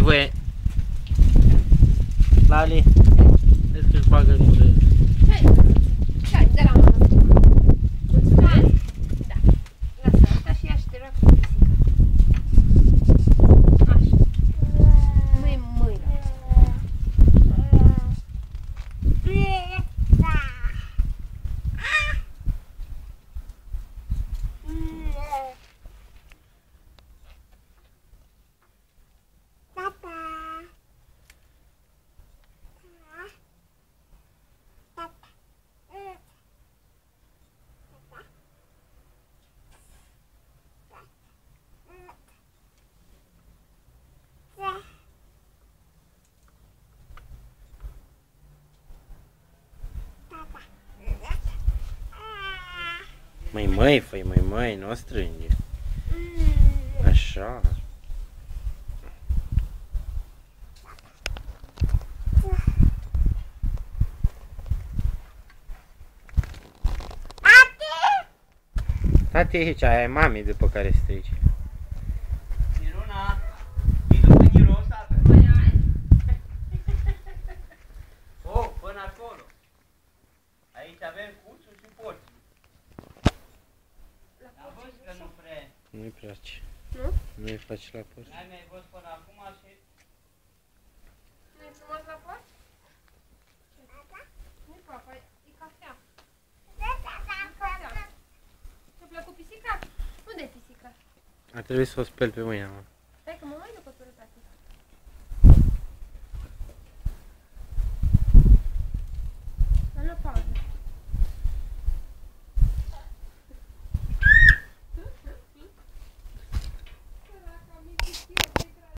voie. Lali, vezi că-și bagă în gură. Hai, de la mână. Mulțumesc. Da. Lasă asta și ia și te rog cu pisica. Așa. Mâini, mâini. Măi, făi, măi, nu o strânge. Așa. Tati aici, aia e mami după care strici. Miruna, îi după ghiros, tată. Oh, până acolo. Aici avem cuțul și porții. Am văzut că nu prea. Nu-i place. Nu? Nu-i place la porci. N-ai mai văzut până acum și... Nu-i frumos la porci? Nu-i papa, e cafea. Ți-a plăcut pisica? Unde e pisica? Ar trebui să o speli pe mâine, mă. Stai că mă mai duc o tură, tati.